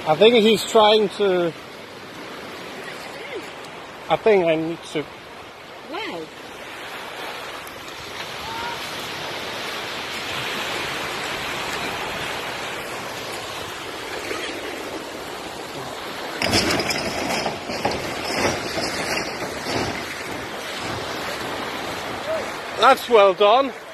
I think he's trying to... I think I need to... Wow. That's well done.